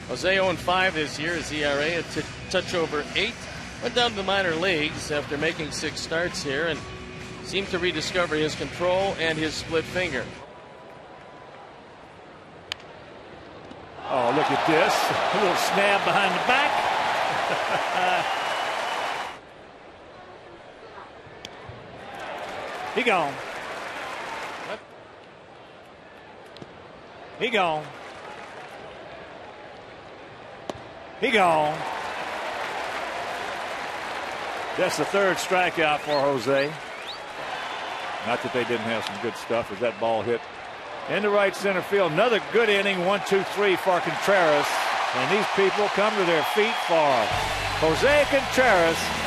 Jose 0-5 this year. His ERA a touch over 8. Went down to the minor leagues after making 6 starts here and seemed to rediscover his control and his split finger. Oh, look at this. A little snap behind the back. He gone. What? He gone. He gone. That's the 3rd strikeout for Jose. Not that they didn't have some good stuff as that ball hit into right center field. Another good inning, 1-2-3 for Contreras. And these people come to their feet for Jose Contreras.